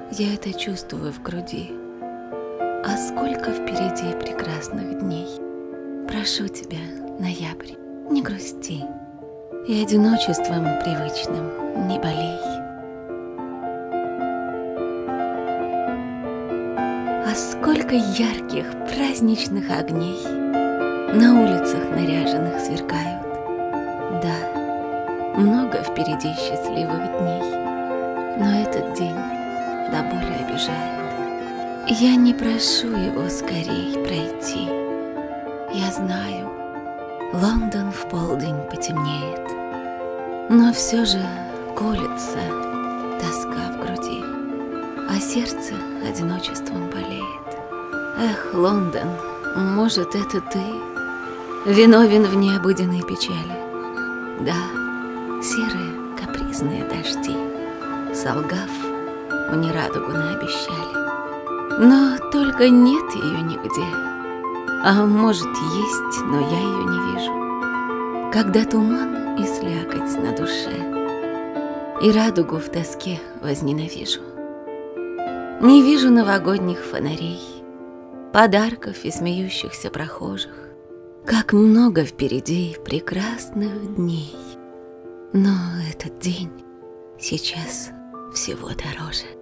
Я это чувствую в груди. А сколько впереди прекрасных дней. Прошу тебя, ноябрь, не грусти, и одиночеством привычным не болей. А сколько ярких праздничных огней на улицах наряженных сверкают. Да, много впереди счастливых дней, но этот день до боли обижает. Я не прошу его скорей пройти. Я знаю, Лондон в полдень потемнеет, но все же колется тоска в груди, а сердце одиночеством болеет. Эх, Лондон, может, это ты виновен в необыденной печали? Да, серые капризные дожди, солгав, мне радугу наобещали. Но только нет ее нигде. А может, есть, но я ее не вижу. Когда туман и слякоть на душе, и радугу в тоске возненавижу. Не вижу новогодних фонарей, подарков и смеющихся прохожих. Как много впереди прекрасных дней. Но этот день сейчас всего дороже.